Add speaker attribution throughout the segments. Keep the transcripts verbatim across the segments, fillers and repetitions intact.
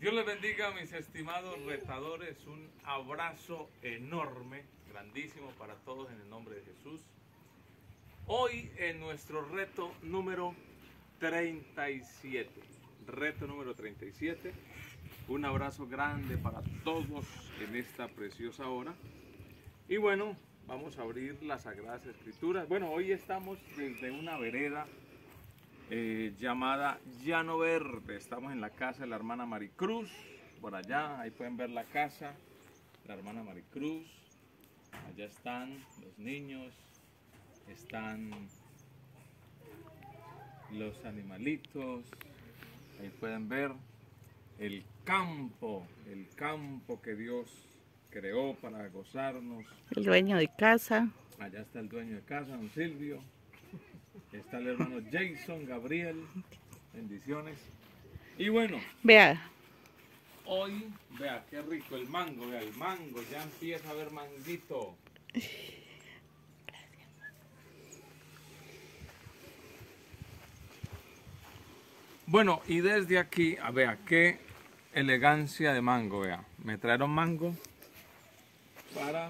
Speaker 1: Dios les bendiga, mis estimados retadores. Un abrazo enorme, grandísimo para todos en el nombre de Jesús. Hoy en nuestro reto número treinta y siete. Reto número treinta y siete. Un abrazo grande para todos en esta preciosa hora. Y bueno, vamos a abrir las Sagradas Escrituras. Bueno, hoy estamos desde una vereda eh, llamada Llano Verde. Estamos en la casa de la hermana Maricruz. Por allá, ahí pueden ver la casa, la hermana Maricruz. Allá están los niños, están los animalitos. Ahí pueden ver el campo, el campo que Dios creó para gozarnos.
Speaker 2: El dueño de casa.
Speaker 1: Allá está el dueño de casa, don Silvio. Está el hermano Jason, Gabriel. Bendiciones. Y bueno,
Speaker 2: Vea.
Speaker 1: hoy, vea qué rico el mango, vea el mango, ya empieza a ver manguito. Bueno, y desde aquí, a vea qué elegancia de mango, vea. Me trajeron mango para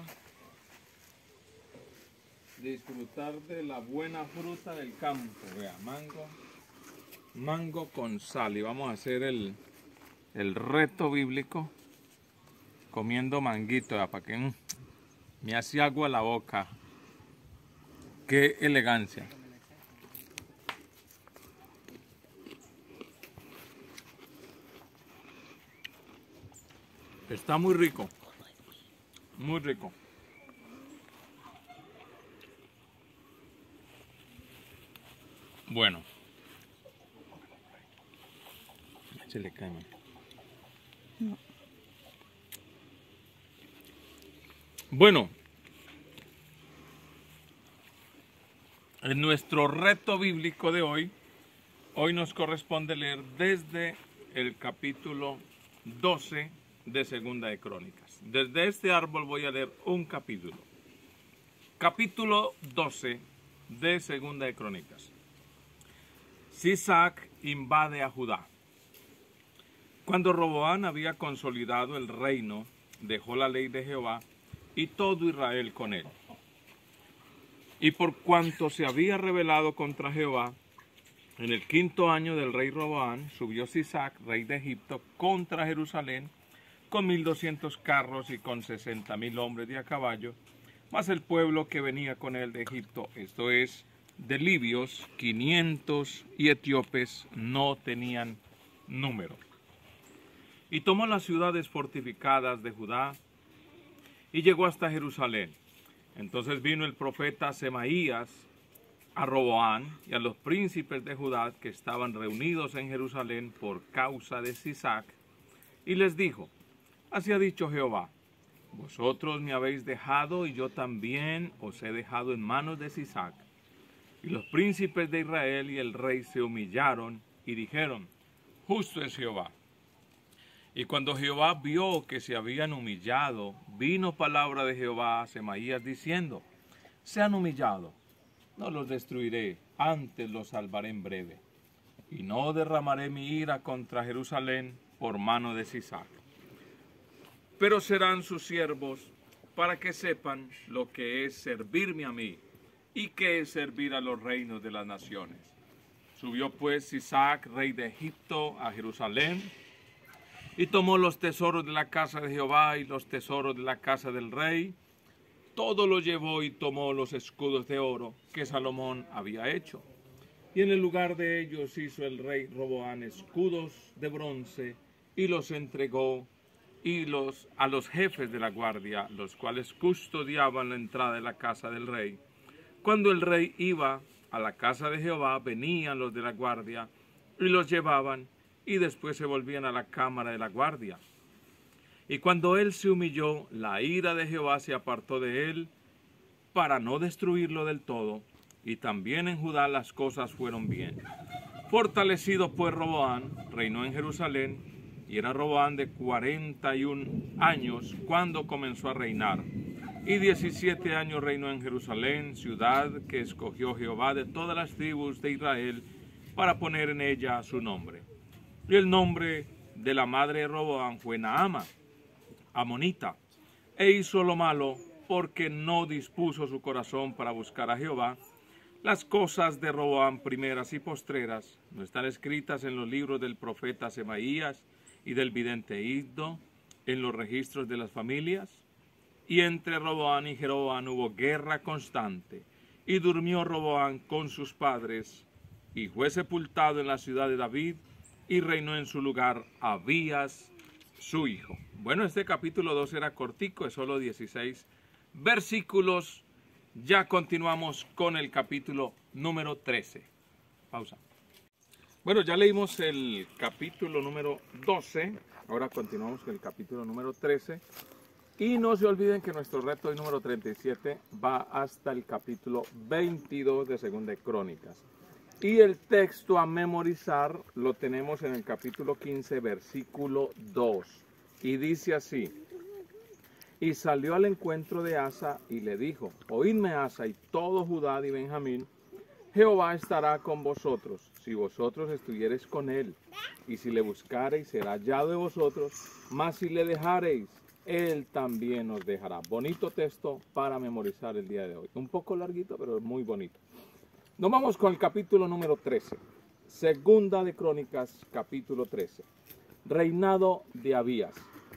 Speaker 1: disfrutar de la buena fruta del campo, vea, mango, mango con sal. Y vamos a hacer el, el reto bíblico comiendo manguito, vea, para que mm, me hace agua la boca. Qué elegancia. Está muy rico, muy rico. Bueno, se le cae.
Speaker 2: No.
Speaker 1: Bueno, en nuestro reto bíblico de hoy, hoy nos corresponde leer desde el capítulo doce de Segunda de Crónicas. Desde este árbol voy a leer un capítulo. Capítulo doce de Segunda de Crónicas. Sisac invade a Judá. Cuando Roboán había consolidado el reino, dejó la ley de Jehová y todo Israel con él. Y por cuanto se había rebelado contra Jehová, en el quinto año del rey Roboán, subió Sisac, rey de Egipto, contra Jerusalén, con mil doscientos carros y con sesenta mil hombres de a caballo, más el pueblo que venía con él de Egipto, esto es, de libios, quinientos, y etíopes no tenían número. Y tomó las ciudades fortificadas de Judá y llegó hasta Jerusalén. Entonces vino el profeta Semaías a Roboán y a los príncipes de Judá que estaban reunidos en Jerusalén por causa de Sisac, y les dijo: así ha dicho Jehová, vosotros me habéis dejado y yo también os he dejado en manos de Sisac. Y los príncipes de Israel y el rey se humillaron y dijeron: justo es Jehová. Y cuando Jehová vio que se habían humillado, vino palabra de Jehová a Semaías diciendo: se han humillado, no los destruiré, antes los salvaré en breve. Y no derramaré mi ira contra Jerusalén por mano de Sisac. Pero serán sus siervos para que sepan lo que es servirme a mí y qué es servir a los reinos de las naciones. Subió pues Sisac, rey de Egipto, a Jerusalén, y tomó los tesoros de la casa de Jehová y los tesoros de la casa del rey. Todo lo llevó y tomó los escudos de oro que Salomón había hecho. Y en el lugar de ellos hizo el rey Roboán escudos de bronce y los entregó y los, a los jefes de la guardia, los cuales custodiaban la entrada de la casa del rey. Cuando el rey iba a la casa de Jehová, venían los de la guardia y los llevaban, y después se volvían a la cámara de la guardia. Y cuando él se humilló, la ira de Jehová se apartó de él para no destruirlo del todo, y también en Judá las cosas fueron bien. Fortalecido pues Roboán, reinó en Jerusalén, y era Roboán de cuarenta y un años cuando comenzó a reinar. Y diecisiete años reinó en Jerusalén, ciudad que escogió Jehová de todas las tribus de Israel para poner en ella su nombre. Y el nombre de la madre de Roboam fue Naama, amonita, e hizo lo malo porque no dispuso su corazón para buscar a Jehová. Las cosas de Roboam, primeras y postreras, no están escritas en los libros del profeta Semaías y del vidente Iddo, en los registros de las familias. Y entre Roboam y Jeroboam hubo guerra constante, y durmió Roboam con sus padres, y fue sepultado en la ciudad de David, y reinó en su lugar Abías, su hijo. Bueno, este capítulo dos era cortico, es solo dieciséis versículos. Ya continuamos con el capítulo número trece. Pausa. Bueno, ya leímos el capítulo número doce, ahora continuamos con el capítulo número trece. Y no se olviden que nuestro reto hoy número treinta y siete va hasta el capítulo veintidós de Segunda de Crónicas. Y el texto a memorizar lo tenemos en el capítulo quince, versículo dos. Y dice así: y salió al encuentro de Asa y le dijo: oídme, Asa y todo Judá y Benjamín, Jehová estará con vosotros, si vosotros estuviereis con él, y si le buscareis será hallado de vosotros, mas si le dejareis, él también os dejará. Bonito texto para memorizar el día de hoy. Un poco larguito, pero muy bonito. Nos vamos con el capítulo número trece. Segunda de Crónicas, capítulo trece. Reinado de Abías.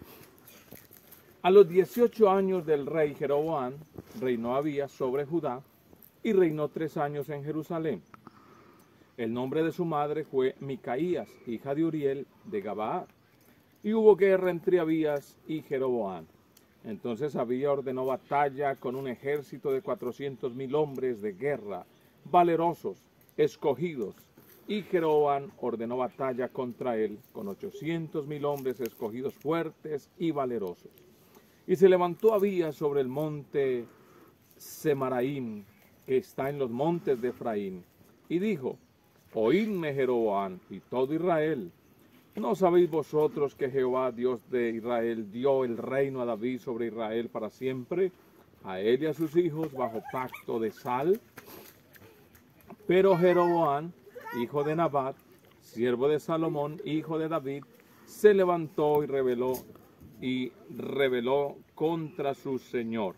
Speaker 1: A los dieciocho años del rey Jeroboam, reinó Abías sobre Judá y reinó tres años en Jerusalén. El nombre de su madre fue Micaías, hija de Uriel de Gabaa. Y hubo guerra entre Abías y Jeroboam. Entonces Abías ordenó batalla con un ejército de cuatrocientos mil hombres de guerra, valerosos, escogidos. Y Jeroboam ordenó batalla contra él con ochocientos mil hombres escogidos, fuertes y valerosos. Y se levantó Abías sobre el monte Semaraim, que está en los montes de Efraín, y dijo: oídme, Jeroboam y todo Israel. ¿No sabéis vosotros que Jehová, Dios de Israel, dio el reino a David sobre Israel para siempre, a él y a sus hijos, bajo pacto de sal? Pero Jeroboam, hijo de Nabat, siervo de Salomón, hijo de David, se levantó y rebeló y rebeló contra su señor.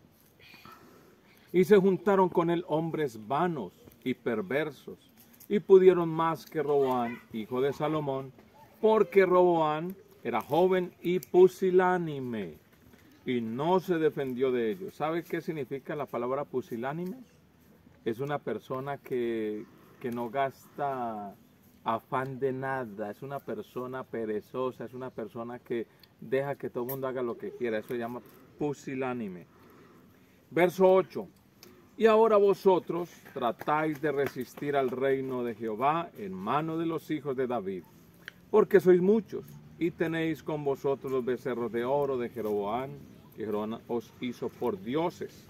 Speaker 1: Y se juntaron con él hombres vanos y perversos, y pudieron más que Roboam, hijo de Salomón, porque Roboam era joven y pusilánime, y no se defendió de ellos. ¿Sabe qué significa la palabra pusilánime? Es una persona que, que no gasta afán de nada, es una persona perezosa, es una persona que deja que todo el mundo haga lo que quiera. Eso se llama pusilánime. Verso ocho. Y ahora vosotros tratáis de resistir al reino de Jehová en mano de los hijos de David, porque sois muchos, y tenéis con vosotros los becerros de oro de Jeroboam, que Jeroboam os hizo por dioses.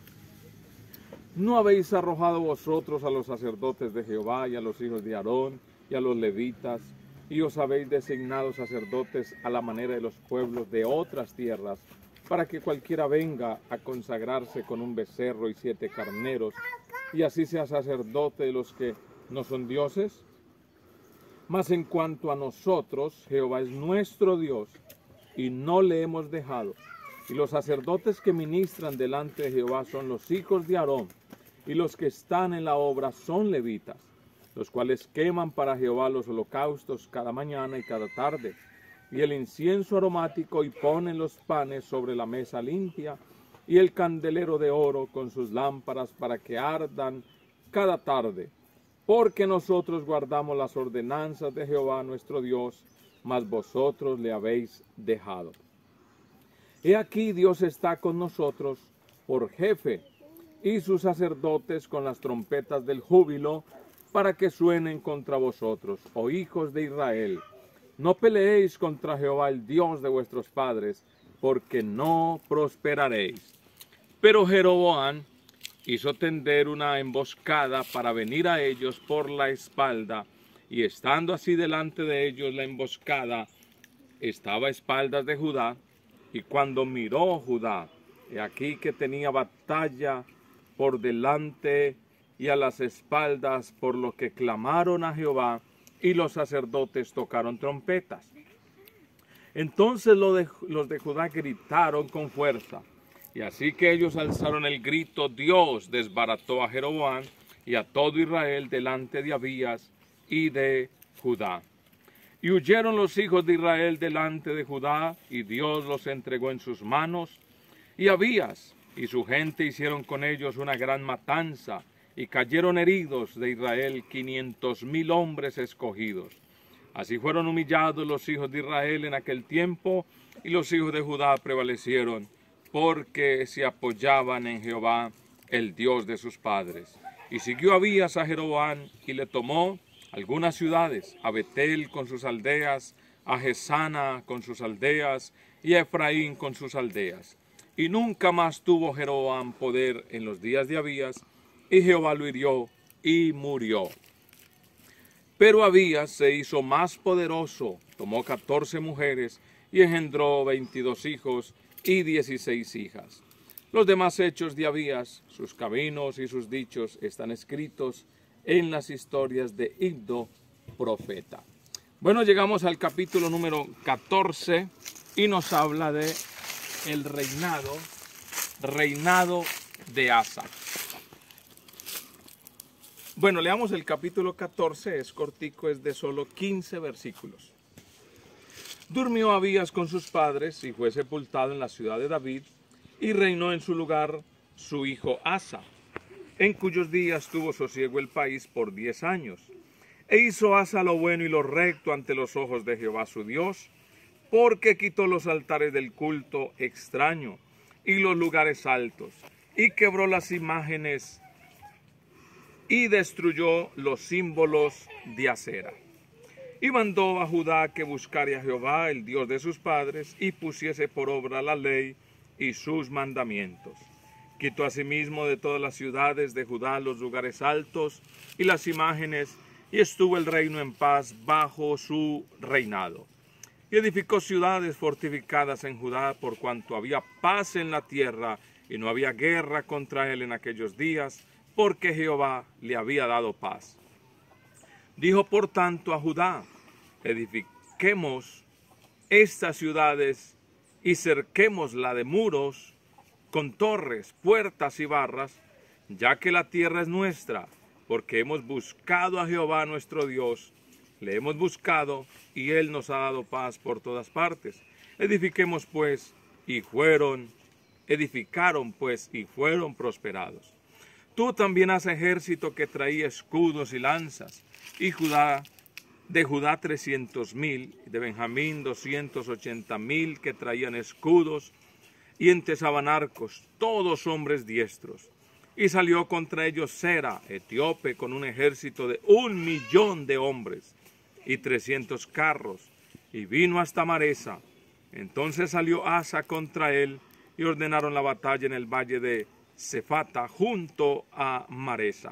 Speaker 1: ¿No habéis arrojado vosotros a los sacerdotes de Jehová y a los hijos de Aarón y a los levitas, y os habéis designado sacerdotes a la manera de los pueblos de otras tierras, para que cualquiera venga a consagrarse con un becerro y siete carneros, y así sea sacerdote de los que no son dioses? Mas en cuanto a nosotros, Jehová es nuestro Dios, y no le hemos dejado. Y los sacerdotes que ministran delante de Jehová son los hijos de Aarón, y los que están en la obra son levitas, los cuales queman para Jehová los holocaustos cada mañana y cada tarde, y el incienso aromático, y ponen los panes sobre la mesa limpia, y el candelero de oro con sus lámparas para que ardan cada tarde. Porque nosotros guardamos las ordenanzas de Jehová nuestro Dios, mas vosotros le habéis dejado. He aquí Dios está con nosotros por jefe, y sus sacerdotes con las trompetas del júbilo, para que suenen contra vosotros, oh hijos de Israel. No peleéis contra Jehová, el Dios de vuestros padres, porque no prosperaréis. Pero Jeroboam hizo tender una emboscada para venir a ellos por la espalda, y estando así delante de ellos la emboscada, estaba a espaldas de Judá, y cuando miró Judá, he aquí que tenía batalla por delante y a las espaldas, por lo que clamaron a Jehová, y los sacerdotes tocaron trompetas. Entonces los de, los de Judá gritaron con fuerza, y así que ellos alzaron el grito, Dios desbarató a Jeroboam y a todo Israel delante de Abías y de Judá. Y huyeron los hijos de Israel delante de Judá, y Dios los entregó en sus manos. Y Abías y su gente hicieron con ellos una gran matanza, y cayeron heridos de Israel quinientos mil hombres escogidos. Así fueron humillados los hijos de Israel en aquel tiempo, y los hijos de Judá prevalecieron, porque se apoyaban en Jehová, el Dios de sus padres. Y siguió Abías a Jeroboam, y le tomó algunas ciudades, a Betel con sus aldeas, a Gesana con sus aldeas, y a Efraín con sus aldeas. Y nunca más tuvo Jeroboam poder en los días de Abías, y Jehová lo hirió y murió. Pero Abías se hizo más poderoso, tomó catorce mujeres, y engendró veintidós hijos y dieciséis hijas. Los demás hechos de Abías, sus caminos y sus dichos, están escritos en las historias de Iddo, profeta. Bueno, llegamos al capítulo número catorce y nos habla de el reinado, reinado de Asa. Bueno, leamos el capítulo catorce, es cortico, es de solo quince versículos. Durmió Abías con sus padres y fue sepultado en la ciudad de David, y reinó en su lugar su hijo Asa, en cuyos días tuvo sosiego el país por diez años. E hizo Asa lo bueno y lo recto ante los ojos de Jehová su Dios, porque quitó los altares del culto extraño y los lugares altos, y quebró las imágenes y destruyó los símbolos de acera. Y mandó a Judá que buscare a Jehová, el Dios de sus padres, y pusiese por obra la ley y sus mandamientos. Quitó asimismo de todas las ciudades de Judá los lugares altos y las imágenes, y estuvo el reino en paz bajo su reinado. Y edificó ciudades fortificadas en Judá, por cuanto había paz en la tierra, y no había guerra contra él en aquellos días, porque Jehová le había dado paz. Dijo por tanto a Judá, edifiquemos estas ciudades y cerquémosla de muros, con torres, puertas y barras, ya que la tierra es nuestra, porque hemos buscado a Jehová nuestro Dios, le hemos buscado, y él nos ha dado paz por todas partes. Edifiquemos pues, y fueron, edificaron pues, y fueron prosperados. Tú también haz ejército que traía escudos y lanzas, y Judá, de Judá trescientos mil, de Benjamín doscientos ochenta mil que traían escudos, y entesaban arcos, todos hombres diestros. Y salió contra ellos Sera, etíope, con un ejército de un millón de hombres, y trescientos carros, y vino hasta Maresa. Entonces salió Asa contra él, y ordenaron la batalla en el valle de Cefata, junto a Maresa.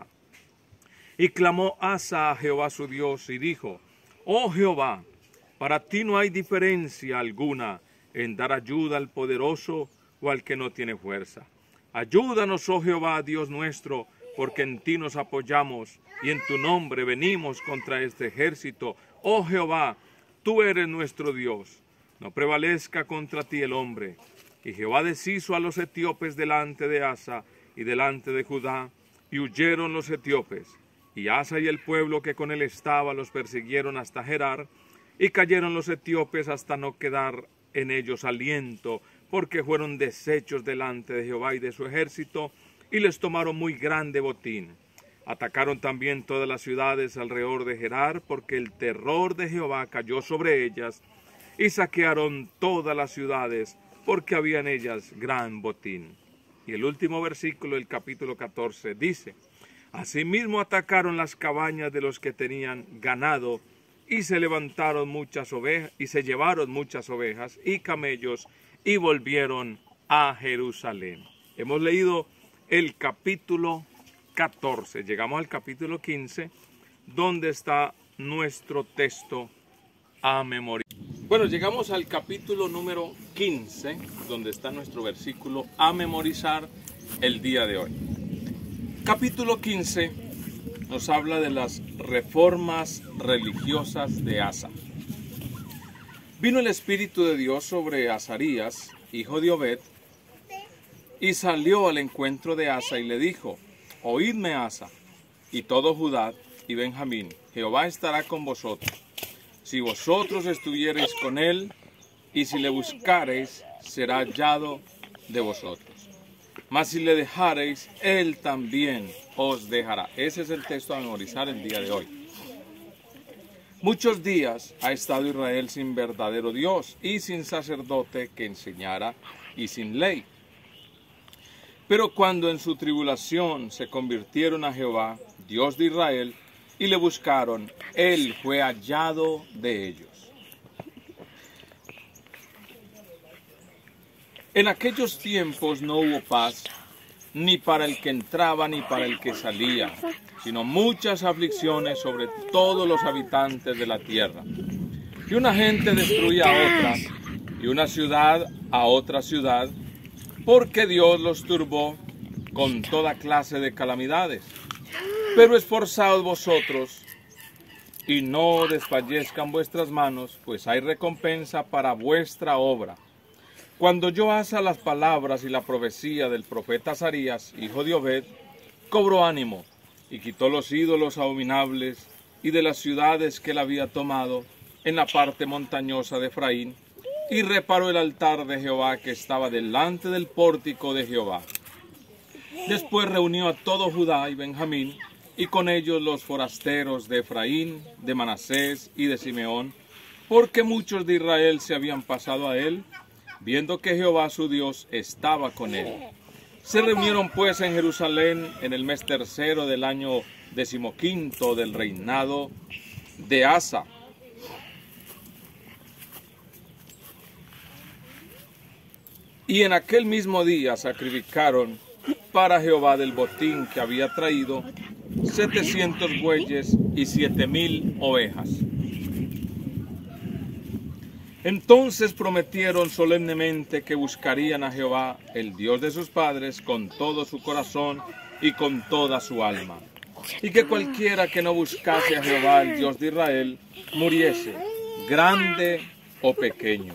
Speaker 1: Y clamó Asa a Jehová su Dios, y dijo, oh Jehová, para ti no hay diferencia alguna en dar ayuda al poderoso o al que no tiene fuerza. Ayúdanos, oh Jehová, Dios nuestro, porque en ti nos apoyamos, y en tu nombre venimos contra este ejército. Oh Jehová, tú eres nuestro Dios, no prevalezca contra ti el hombre. Y Jehová deshizo a los etíopes delante de Asa y delante de Judá, y huyeron los etíopes. Y Asa y el pueblo que con él estaba los persiguieron hasta Gerar, y cayeron los etíopes hasta no quedar en ellos aliento, porque fueron deshechos delante de Jehová y de su ejército, y les tomaron muy grande botín. Atacaron también todas las ciudades alrededor de Gerar, porque el terror de Jehová cayó sobre ellas, y saquearon todas las ciudades, porque había en ellas gran botín. Y el último versículo del capítulo catorce dice, asimismo atacaron las cabañas de los que tenían ganado, y se levantaron muchas ovejas, y se llevaron muchas ovejas y camellos, y volvieron a Jerusalén. Hemos leído el capítulo catorce, llegamos al capítulo quince, donde está nuestro texto a memoria. Bueno, llegamos al capítulo número quince, donde está nuestro versículo a memorizar el día de hoy. Capítulo quince nos habla de las reformas religiosas de Asa. Vino el Espíritu de Dios sobre Azarías, hijo de Obed, y salió al encuentro de Asa y le dijo: Oídme, Asa, y todo Judá y Benjamín, Jehová estará con vosotros. Si vosotros estuviereis con él, y si le buscareis, será hallado de vosotros. Mas si le dejareis, él también os dejará. Ese es el texto a memorizar el día de hoy. Muchos días ha estado Israel sin verdadero Dios y sin sacerdote que enseñara y sin ley. Pero cuando en su tribulación se convirtieron a Jehová, Dios de Israel, y le buscaron, él fue hallado de ellos. En aquellos tiempos no hubo paz, ni para el que entraba ni para el que salía, sino muchas aflicciones sobre todos los habitantes de la tierra. Y una gente destruía a otra, y una ciudad a otra ciudad, porque Dios los turbó con toda clase de calamidades. Pero esforzaos vosotros, y no desfallezcan vuestras manos, pues hay recompensa para vuestra obra. Cuando oyó Asa las palabras y la profecía del profeta Azarías, hijo de Obed, cobró ánimo, y quitó los ídolos abominables y de las ciudades que él había tomado en la parte montañosa de Efraín, y reparó el altar de Jehová que estaba delante del pórtico de Jehová. Después reunió a todo Judá y Benjamín, y con ellos los forasteros de Efraín, de Manasés y de Simeón, porque muchos de Israel se habían pasado a él, viendo que Jehová su Dios estaba con él. Se reunieron pues en Jerusalén en el mes tercero del año decimoquinto del reinado de Asa. Y en aquel mismo día sacrificaron para Jehová del botín que había traído setecientos bueyes y siete mil ovejas. Entonces prometieron solemnemente que buscarían a Jehová, el Dios de sus padres, con todo su corazón y con toda su alma, y que cualquiera que no buscase a Jehová, el Dios de Israel, muriese, grande o pequeño,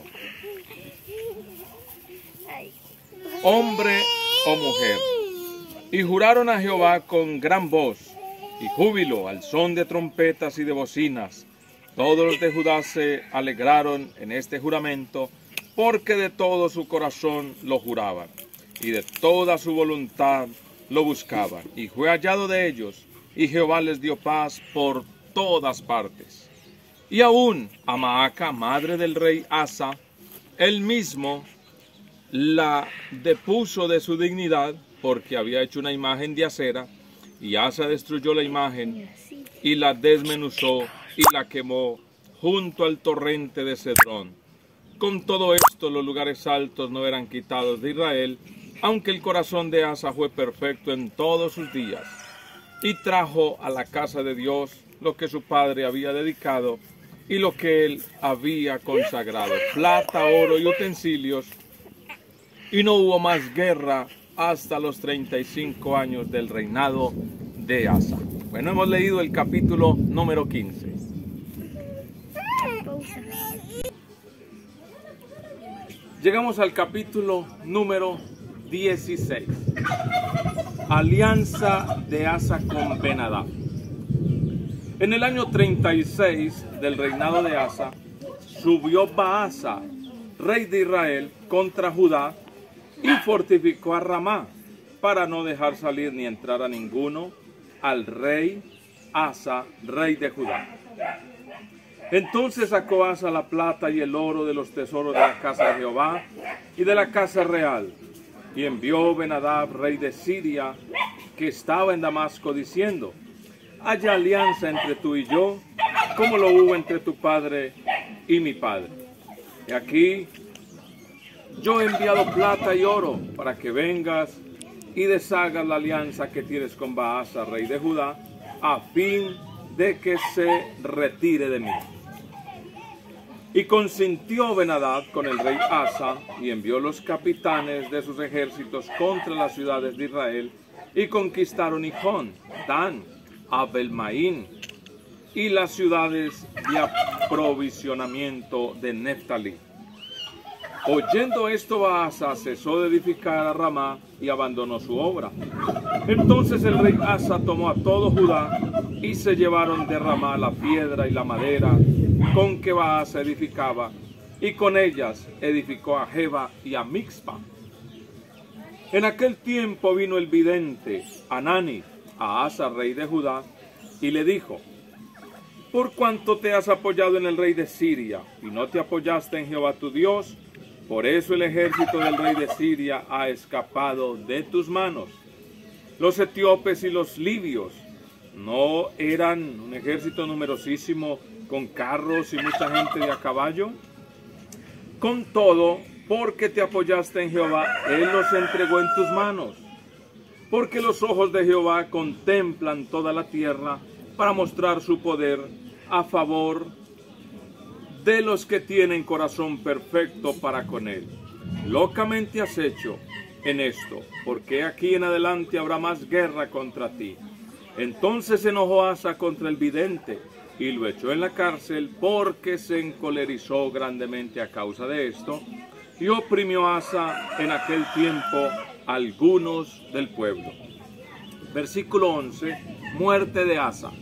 Speaker 1: hombre o mujer. Y juraron a Jehová con gran voz y júbilo, al son de trompetas y de bocinas. Todos los de Judá se alegraron en este juramento, porque de todo su corazón lo juraban, y de toda su voluntad lo buscaban. Y fue hallado de ellos, y Jehová les dio paz por todas partes. Y aún a Maaca, madre del rey Asa, él mismo la depuso de su dignidad, porque había hecho una imagen de acera, y Asa destruyó la imagen, y la desmenuzó, y la quemó junto al torrente de Cedrón. Con todo esto los lugares altos no eran quitados de Israel, aunque el corazón de Asa fue perfecto en todos sus días. Y trajo a la casa de Dios lo que su padre había dedicado y lo que él había consagrado, plata, oro y utensilios. Y no hubo más guerra hasta los treinta y cinco años del reinado de Asa. Bueno, hemos leído el capítulo número quince. Llegamos al capítulo número dieciséis. Alianza de Asa con Ben-Hadad. En el año treinta y seis del reinado de Asa, subió Baasa, rey de Israel, contra Judá y fortificó a Ramá, para no dejar salir ni entrar a ninguno al rey Asa, rey de Judá. Entonces sacó Asa la plata y el oro de los tesoros de la casa de Jehová y de la casa real, y envió Ben-Hadad, rey de Siria, que estaba en Damasco, diciendo: haya alianza entre tú y yo, como lo hubo entre tu padre y mi padre. Y aquí yo he enviado plata y oro para que vengas y deshagas la alianza que tienes con Baasa, rey de Judá, a fin de que se retire de mí. Y consintió Ben-Hadad con el rey Asa, y envió los capitanes de sus ejércitos contra las ciudades de Israel, y conquistaron Hijón, Dan, Abel-Maín, y las ciudades de aprovisionamiento de Neftalí. Oyendo esto, Baasa cesó de edificar a Ramá y abandonó su obra. Entonces el rey Asa tomó a todo Judá y se llevaron de Ramá la piedra y la madera con que Baasa edificaba, y con ellas edificó a Jeba y a Mixpa. En aquel tiempo vino el vidente Hanani a Asa, rey de Judá, y le dijo: por cuanto te has apoyado en el rey de Siria y no te apoyaste en Jehová tu Dios, por eso el ejército del rey de Siria ha escapado de tus manos. Los etíopes y los libios no eran un ejército numerosísimo con carros y mucha gente de a caballo. Con todo, porque te apoyaste en Jehová, él los entregó en tus manos. Porque los ojos de Jehová contemplan toda la tierra para mostrar su poder a favor de los que tienen corazón perfecto para con él. Locamente has hecho en esto, porque aquí en adelante habrá más guerra contra ti. Entonces se enojó Asa contra el vidente y lo echó en la cárcel, porque se encolerizó grandemente a causa de esto, y oprimió Asa en aquel tiempo a algunos del pueblo. Versículo once. Muerte de Asa.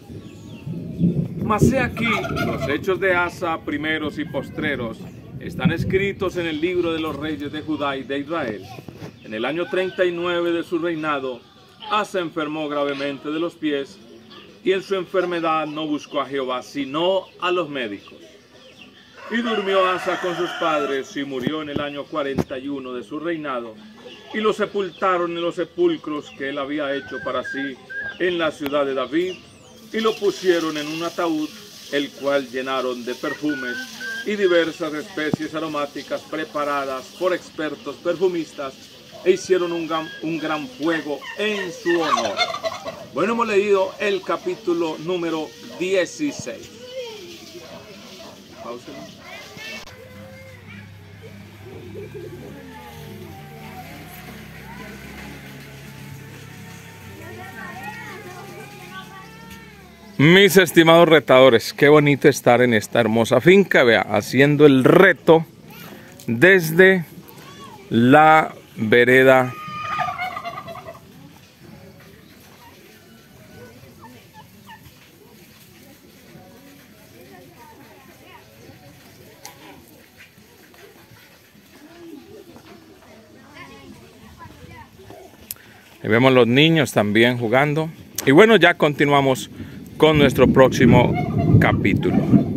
Speaker 1: Mas he aquí, los hechos de Asa, primeros y postreros, están escritos en el libro de los reyes de Judá y de Israel. En el año treinta y nueve de su reinado, Asa enfermó gravemente de los pies, y en su enfermedad no buscó a Jehová, sino a los médicos. Y durmió Asa con sus padres, y murió en el año cuarenta y uno de su reinado, y lo sepultaron en los sepulcros que él había hecho para sí en la ciudad de David, y lo pusieron en un ataúd, el cual llenaron de perfumes y diversas especies aromáticas preparadas por expertos perfumistas, e hicieron un gran, un gran fuego en su honor. Bueno, hemos leído el capítulo número dieciséis. Pausa. Mis estimados retadores, qué bonito estar en esta hermosa finca, vea, haciendo el reto desde la vereda Ahí vemos los niños también jugando. Y bueno, ya continuamos con nuestro próximo capítulo.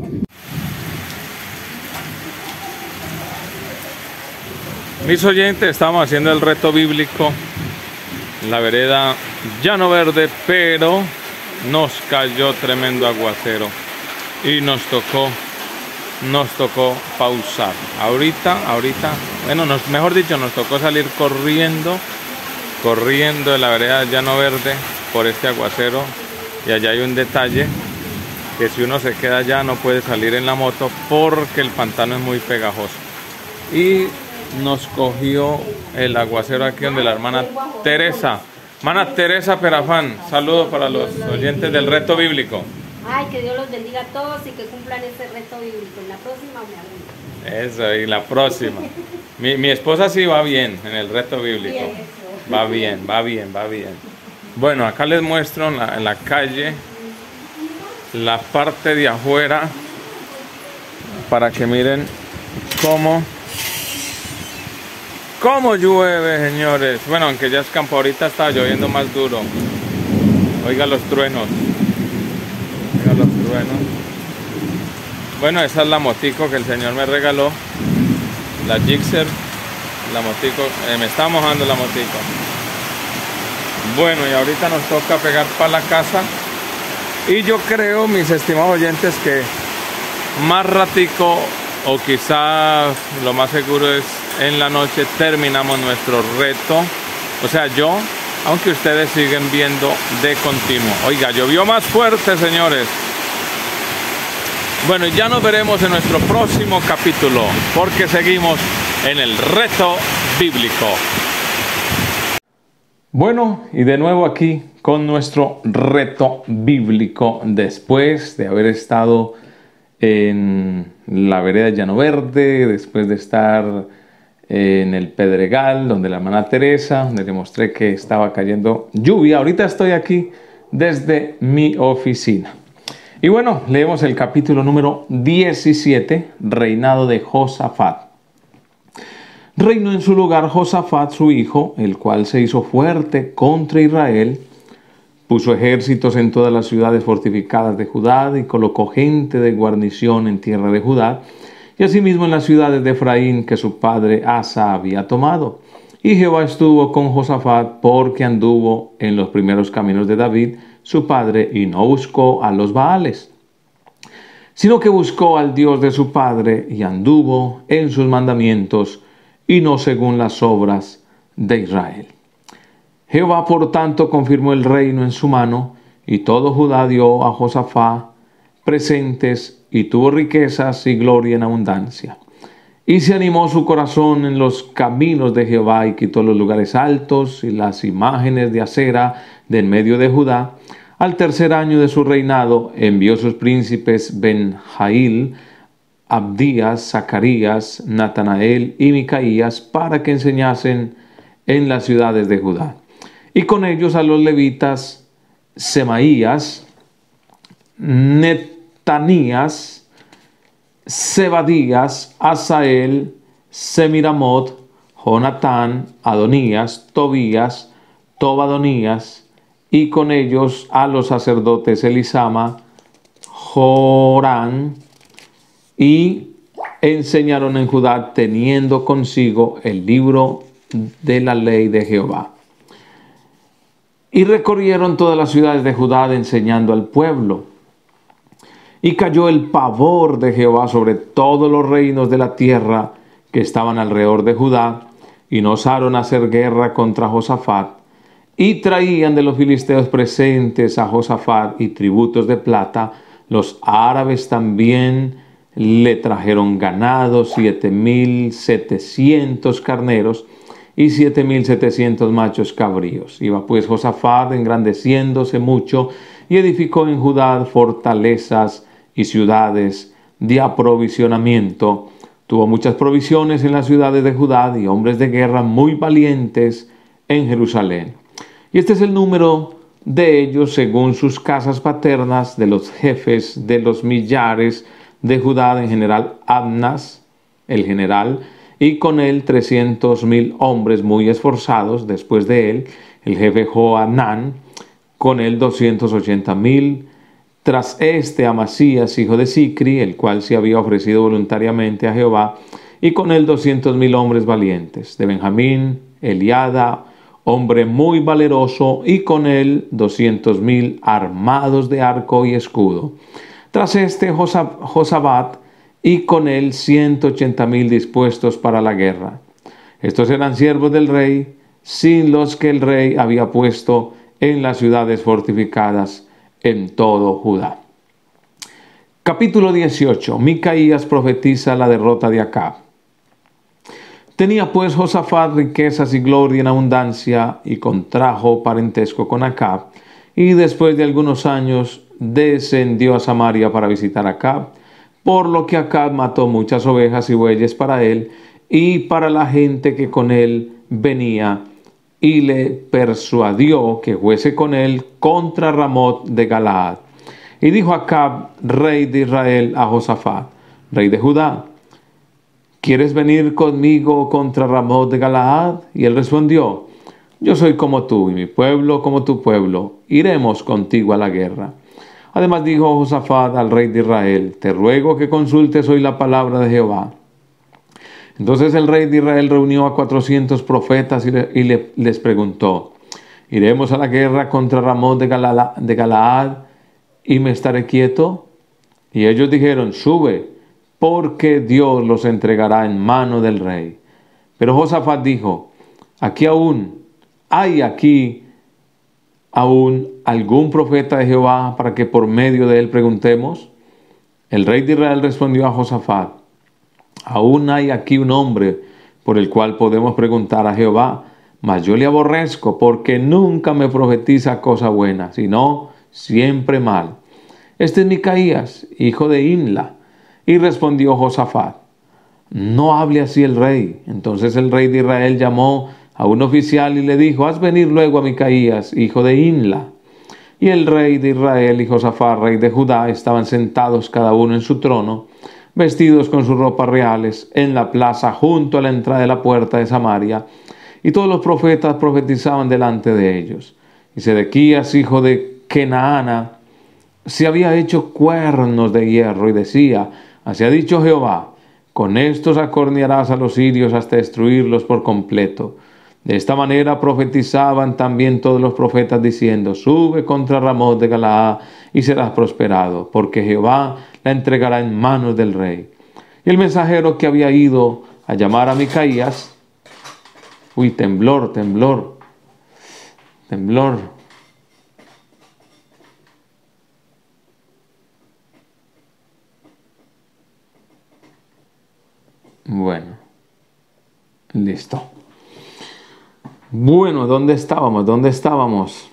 Speaker 1: Mis oyentes, estamos haciendo el reto bíblico en la vereda Llano Verde, pero nos cayó tremendo aguacero y nos tocó, nos tocó pausar. Ahorita, ahorita, bueno, nos, mejor dicho, nos tocó salir corriendo, corriendo de la vereda Llano Verde por este aguacero. Y allá hay un detalle, que si uno se queda allá no puede salir en la moto porque el pantano es muy pegajoso. Y nos cogió el aguacero aquí donde la hermana Teresa, hermana Teresa Perafán, saludos para los oyentes del reto bíblico.
Speaker 3: Ay, que Dios los bendiga a todos y que cumplan ese reto bíblico. En la próxima me aviso.
Speaker 1: Eso, y la próxima. Mi, mi esposa sí va bien en el reto bíblico.
Speaker 3: Bien,
Speaker 1: va bien, va bien, va bien. Bueno, acá les muestro en la, en la calle la parte de afuera para que miren cómo cómo llueve, señores. Bueno, aunque ya es campo, ahorita está lloviendo más duro. Oiga los truenos. Oiga los truenos. Bueno, esa es la motico que el Señor me regaló, la Gixxer, la motico, eh, me está mojando la motico. Bueno, y ahorita nos toca pegar para la casa. Y yo creo, mis estimados oyentes, que más ratico, o quizás lo más seguro es en la noche, terminamos nuestro reto. O sea, yo, aunque ustedes siguen viendo de continuo. Oiga, llovió más fuerte, señores. Bueno, ya nos veremos en nuestro próximo capítulo, porque seguimos en el reto bíblico. Bueno, y de nuevo aquí con nuestro reto bíblico, después de haber estado en la vereda de Llano Verde, después de estar en el Pedregal, donde la hermana Teresa, donde le mostré que estaba cayendo lluvia. Ahorita estoy aquí desde mi oficina. Y bueno, leemos el capítulo número diecisiete, reinado de Josafat. Reinó en su lugar Josafat, su hijo, el cual se hizo fuerte contra Israel, puso ejércitos en todas las ciudades fortificadas de Judá y colocó gente de guarnición en tierra de Judá, y asimismo en las ciudades de Efraín que su padre Asa había tomado. Y Jehová estuvo con Josafat porque anduvo en los primeros caminos de David, su padre, y no buscó a los Baales, sino que buscó al Dios de su padre y anduvo en sus mandamientos y no según las obras de Israel. Jehová, por tanto, confirmó el reino en su mano, y todo Judá dio a Josafat presentes, y tuvo riquezas y gloria en abundancia. Y se animó su corazón en los caminos de Jehová, y quitó los lugares altos y las imágenes de acera de en medio de Judá. Al tercer año de su reinado envió sus príncipes Ben-Jail, Abdías, Zacarías, Natanael y Micaías para que enseñasen en las ciudades de Judá. Y con ellos a los levitas Semaías, Netanías, Zebadías, Asael, Semiramot, Jonatán, Adonías, Tobías, Tobadonías, y con ellos a los sacerdotes Elisama, Jorán, y enseñaron en Judá teniendo consigo el libro de la ley de Jehová. Y recorrieron todas las ciudades de Judá enseñando al pueblo. Y cayó el pavor de Jehová sobre todos los reinos de la tierra que estaban alrededor de Judá, y no osaron hacer guerra contra Josafat, y traían de los filisteos presentes a Josafat y tributos de plata. Los árabes también le trajeron ganado, siete mil setecientos carneros y siete mil setecientos machos cabríos. Iba pues Josafat engrandeciéndose mucho, y edificó en Judá fortalezas y ciudades de aprovisionamiento. Tuvo muchas provisiones en las ciudades de Judá y hombres de guerra muy valientes en Jerusalén. Y este es el número de ellos según sus casas paternas, de los jefes de los millares de Judá, en general Abnas, el general, y con él trescientos mil hombres muy esforzados. Después de él, el jefe Joanán, con él doscientos ochenta mil. Tras este, Amasías, hijo de Sicri, el cual se había ofrecido voluntariamente a Jehová, y con él doscientos mil hombres valientes. De Benjamín, Eliada, hombre muy valeroso, y con él doscientos mil armados de arco y escudo. Tras este, Josabad, y con él ciento ochenta mil dispuestos para la guerra. Estos eran siervos del rey, sin los que el rey había puesto en las ciudades fortificadas en todo Judá. Capítulo dieciocho. Micaías profetiza la derrota de Acab. Tenía pues Josafat riquezas y gloria en abundancia, y contrajo parentesco con Acab, y después de algunos años descendió a Samaria para visitar a Acab, por lo que Acab mató muchas ovejas y bueyes para él y para la gente que con él venía, y le persuadió que fuese con él contra Ramot de Galaad. Y dijo Acab, rey de Israel, a Josafat, rey de Judá: ¿quieres venir conmigo contra Ramot de Galaad? Y él respondió: yo soy como tú, y mi pueblo como tu pueblo, iremos contigo a la guerra. Además dijo Josafat al rey de Israel: te ruego que consultes hoy la palabra de Jehová. Entonces el rey de Israel reunió a cuatrocientos profetas y, le, y le, les preguntó: ¿iremos a la guerra contra Ramot de, Galala, de Galaad y me estaré quieto? Y ellos dijeron: sube, porque Dios los entregará en mano del rey. Pero Josafat dijo: aquí aún, hay aquí aún algún profeta de Jehová para que por medio de él preguntemos. El rey de Israel respondió a Josafat: aún hay aquí un hombre por el cual podemos preguntar a Jehová, mas yo le aborrezco, porque nunca me profetiza cosa buena, sino siempre mal. Este es Micaías, hijo de Imla,
Speaker 4: Y respondió Josafat: no hable así el rey. Entonces el rey de Israel llamó a un oficial y le dijo: haz venir luego a Micaías, hijo de Inla. Y el rey de Israel y Josafat, rey de Judá, estaban sentados cada uno en su trono, vestidos con sus ropas reales, en la plaza junto a la entrada de la puerta de Samaria, y todos los profetas profetizaban delante de ellos. Y Sedequías, hijo de Kenaana, se había hecho cuernos de hierro y decía: así ha dicho Jehová, con estos acornearás a los sirios hasta destruirlos por completo. De esta manera profetizaban también todos los profetas diciendo: sube contra Ramot de Galaad y serás prosperado, porque Jehová la entregará en manos del rey. Y el mensajero que había ido a llamar a Micaías, uy, temblor, temblor, temblor. Bueno, listo. Bueno, ¿dónde estábamos? ¿Dónde estábamos?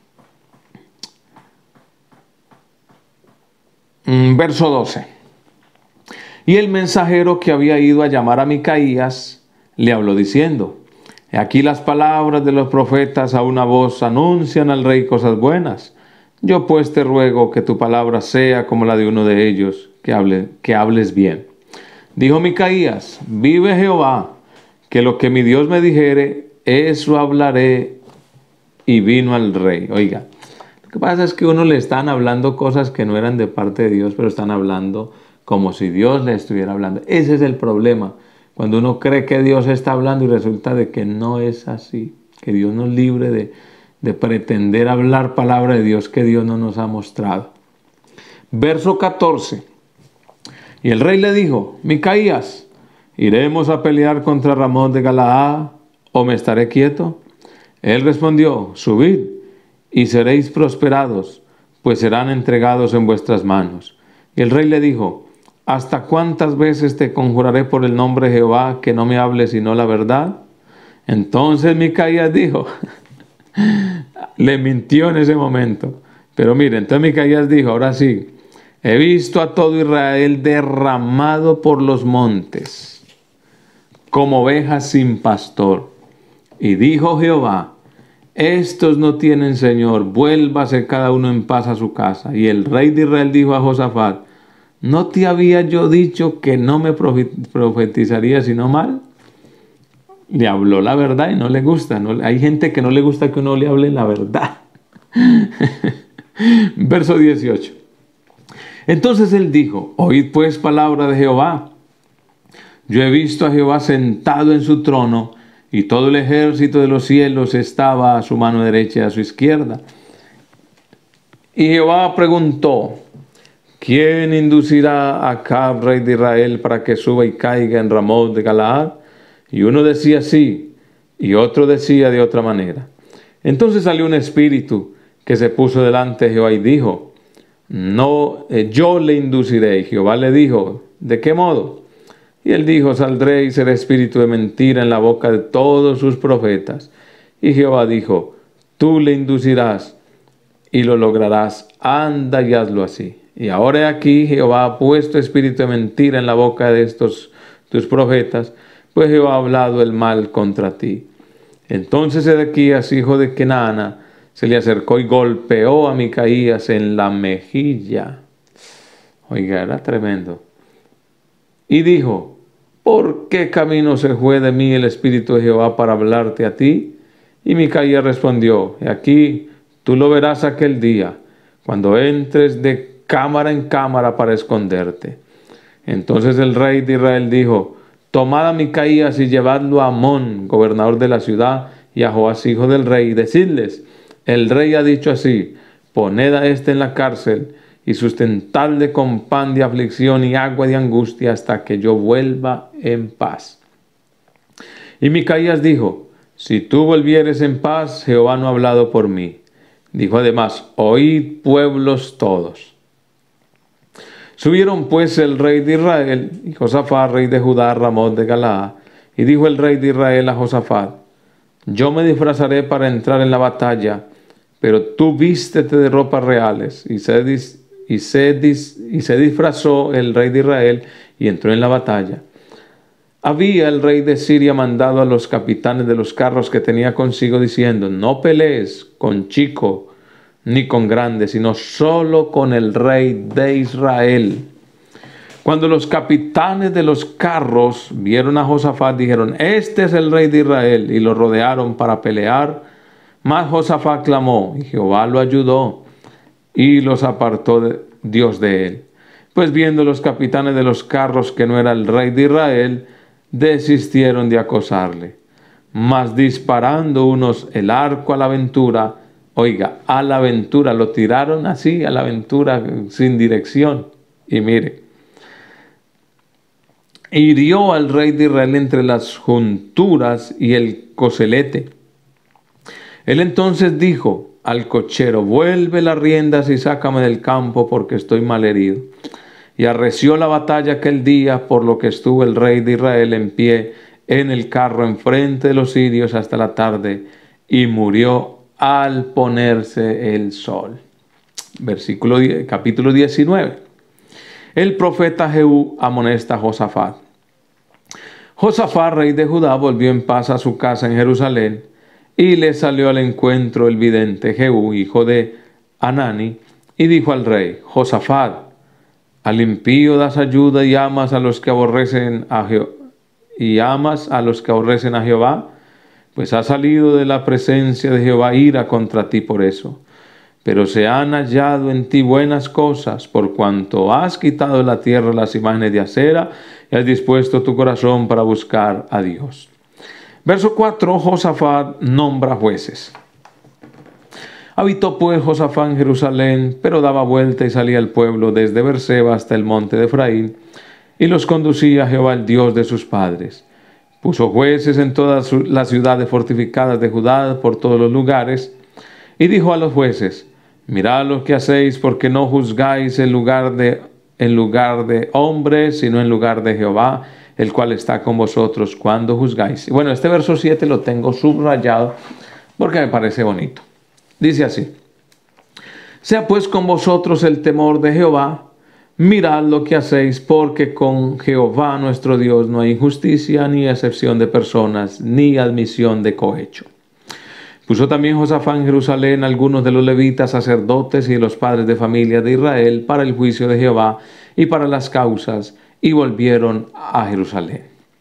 Speaker 4: Mm, verso doce. Y el mensajero que había ido a llamar a Micaías le habló diciendo: he aquí las palabras de los profetas a una voz anuncian al rey cosas buenas. Yo pues te ruego que tu palabra sea como la de uno de ellos, que, hable, que hables bien. Dijo Micaías: vive Jehová, que lo que mi Dios me dijere, eso hablaré. Y vino al rey. Oiga, lo que pasa es que uno le están hablando cosas que no eran de parte de Dios, pero están hablando como si Dios le estuviera hablando. Ese es el problema, cuando uno cree que Dios está hablando y resulta de que no es así. Que Dios nos libre de, de pretender hablar palabra de Dios que Dios no nos ha mostrado. Verso catorce. Y el rey le dijo: Micaías, ¿iremos a pelear contra Ramot de Galaad, o me estaré quieto? Él respondió: subid, y seréis prosperados, pues serán entregados en vuestras manos. Y el rey le dijo: ¿hasta cuántas veces te conjuraré por el nombre de Jehová que no me hables sino la verdad? Entonces Micaías dijo, le mintió en ese momento. Pero mire, entonces Micaías dijo, ahora sí, he visto a todo Israel derramado por los montes, como ovejas sin pastor. Y dijo Jehová: estos no tienen señor, vuélvase cada uno en paz a su casa. Y el rey de Israel dijo a Josafat: ¿no te había yo dicho que no me profetizaría sino mal? Le habló la verdad y no le gusta. No, hay gente que no le gusta que uno le hable la verdad. Verso dieciocho. Entonces él dijo: oíd pues palabra de Jehová. Yo he visto a Jehová sentado en su trono, y todo el ejército de los cielos estaba a su mano derecha y a su izquierda. Y Jehová preguntó: ¿quién inducirá a Acab, rey de Israel, para que suba y caiga en Ramot de Galaad? Y uno decía sí, y otro decía de otra manera. Entonces salió un espíritu que se puso delante de Jehová y dijo: no, eh, yo le induciré. Y Jehová le dijo: ¿de qué modo? Y él dijo: saldré y seré espíritu de mentira en la boca de todos sus profetas. Y Jehová dijo: tú le inducirás y lo lograrás, anda y hazlo así. Y ahora he aquí, Jehová ha puesto espíritu de mentira en la boca de estos tus profetas, pues Jehová ha hablado el mal contra ti. Entonces Sedequías, hijo de Kenaana, se le acercó y golpeó a Micaías en la mejilla. Oiga, era tremendo. Y dijo: ¿por qué camino se fue de mí el espíritu de Jehová para hablarte a ti? Y Micaías respondió: he aquí, tú lo verás aquel día, cuando entres de cámara en cámara para esconderte. Entonces el rey de Israel dijo: tomad a Micaías y llevadlo a Amón, gobernador de la ciudad, y a Joás, hijo del rey, y decidles: el rey ha dicho así, poned a éste en la cárcel, y sustentadle con pan de aflicción y agua de angustia hasta que yo vuelva en paz. Y Micaías dijo: si tú volvieres en paz, Jehová no ha hablado por mí. Dijo además: oíd pueblos todos. Subieron pues el rey de Israel y Josafat, rey de Judá, a Ramot de Galaad. Y dijo el rey de Israel a Josafat: yo me disfrazaré para entrar en la batalla, pero tú vístete de ropas reales y sé, y se, dis, y se disfrazó el rey de Israel y entró en la batalla. Había el rey de Siria mandado a los capitanes de los carros que tenía consigo, diciendo: no pelees con chico ni con grande, sino solo con el rey de Israel. Cuando los capitanes de los carros vieron a Josafat, dijeron: este es el rey de Israel, y lo rodearon para pelear. Mas Josafat clamó, y Jehová lo ayudó, y los apartó de Dios de él. Pues viendo los capitanes de los carros que no era el rey de Israel, desistieron de acosarle. Mas disparando unos el arco a la aventura, oiga, a la aventura, lo tiraron así, a la aventura, sin dirección. Y mire, hirió al rey de Israel entre las junturas y el coselete. Él entonces dijo al cochero: vuelve las riendas y sácame del campo, porque estoy mal herido. Y arreció la batalla aquel día, por lo que estuvo el rey de Israel en pie en el carro enfrente de los sirios hasta la tarde, y murió al ponerse el sol. Versículo diez, capítulo diecinueve. El profeta Jehú amonesta a Josafat. Josafat, rey de Judá, volvió en paz a su casa en Jerusalén, y le salió al encuentro el vidente Jehú, hijo de Anani, y dijo al rey: Josafat, al impío das ayuda y amas a los que aborrecen a Jehová, y amas a los que aborrecen a Jehová, pues ha salido de la presencia de Jehová ira contra ti por eso. Pero se han hallado en ti buenas cosas, por cuanto has quitado de la tierra las imágenes de acera y has dispuesto tu corazón para buscar a Dios. Verso cuatro. Josafat nombra jueces. Habitó pues Josafat en Jerusalén, pero daba vuelta y salía el pueblo desde Beerseba hasta el monte de Efraín, y los conducía a Jehová, el Dios de sus padres. Puso jueces en todas las ciudades fortificadas de Judá, por todos los lugares, y dijo a los jueces: mirad lo que hacéis, porque no juzgáis en lugar de, en lugar de hombres, sino en lugar de Jehová, el cual está con vosotros cuando juzgáis. Bueno, este verso siete lo tengo subrayado porque me parece bonito. Dice así: sea pues con vosotros el temor de Jehová, mirad lo que hacéis, porque con Jehová nuestro Dios no hay injusticia, ni excepción de personas, ni admisión de cohecho. Puso también Josafat en Jerusalén algunos de los levitas, sacerdotes y los padres de familia de Israel para el juicio de Jehová y para las causas, y volvieron a Jerusalén.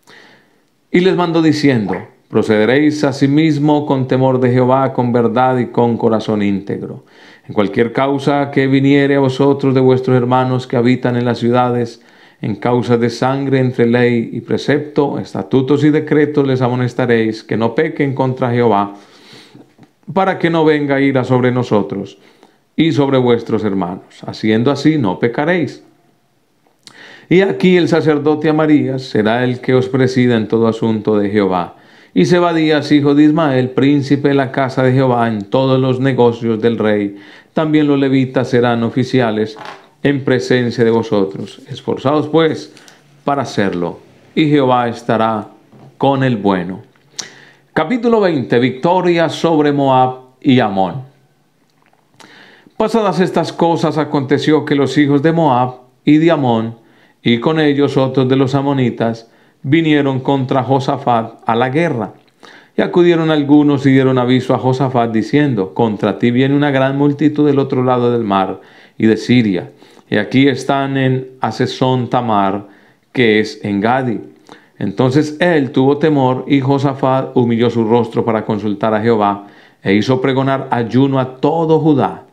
Speaker 4: Y les mandó diciendo: procederéis asimismo con temor de Jehová, con verdad y con corazón íntegro. En cualquier causa que viniere a vosotros de vuestros hermanos que habitan en las ciudades, en causa de sangre entre ley y precepto, estatutos y decretos, les amonestaréis que no pequen contra Jehová, para que no venga ira sobre nosotros y sobre vuestros hermanos. Haciendo así, no pecaréis. Y aquí el sacerdote Amarías será el que os presida en todo asunto de Jehová. Y Zebadías, hijo de Ismael, príncipe de la casa de Jehová, en todos los negocios del rey. También los levitas serán oficiales en presencia de vosotros. Esforzaos pues para hacerlo, y Jehová estará con el bueno. Capítulo veinte. Victoria sobre Moab y Amón. Pasadas estas cosas, aconteció que los hijos de Moab y de Amón, y con ellos otros de los amonitas, vinieron contra Josafat a la guerra. Y acudieron algunos y dieron aviso a Josafat, diciendo: contra ti viene una gran multitud del otro lado del mar y de Siria, y aquí están en Hasezón Tamar, que es en Gadi. Entonces él tuvo temor, y Josafat humilló su rostro para consultar a Jehová, e hizo pregonar ayuno a todo Judá.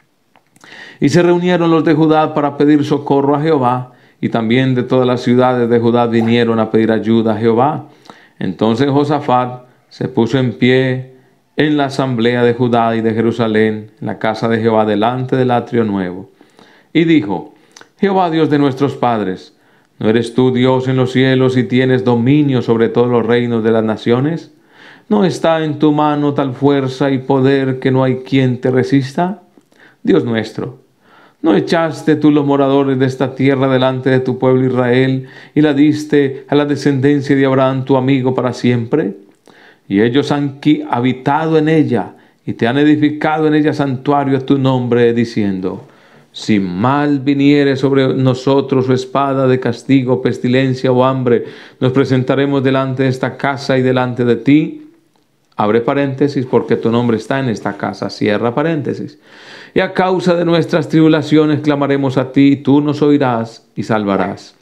Speaker 4: Y se reunieron los de Judá para pedir socorro a Jehová, y también de todas las ciudades de Judá vinieron a pedir ayuda a Jehová. Entonces Josafat se puso en pie en la asamblea de Judá y de Jerusalén, en la casa de Jehová, delante del atrio nuevo, y dijo: Jehová, Dios de nuestros padres, ¿no eres tú Dios en los cielos y tienes dominio sobre todos los reinos de las naciones? ¿No está en tu mano tal fuerza y poder que no hay quien te resista? Dios nuestro, ¿no echaste tú los moradores de esta tierra delante de tu pueblo Israel, y la diste a la descendencia de Abraham tu amigo para siempre? Y ellos han habitado en ella, y te han edificado en ella santuario a tu nombre, diciendo: Si mal viniere sobre nosotros o espada de castigo, pestilencia o hambre, nos presentaremos delante de esta casa y delante de ti. Abre paréntesis, porque tu nombre está en esta casa. Cierra paréntesis. Y a causa de nuestras tribulaciones clamaremos a ti, y tú nos oirás y salvarás.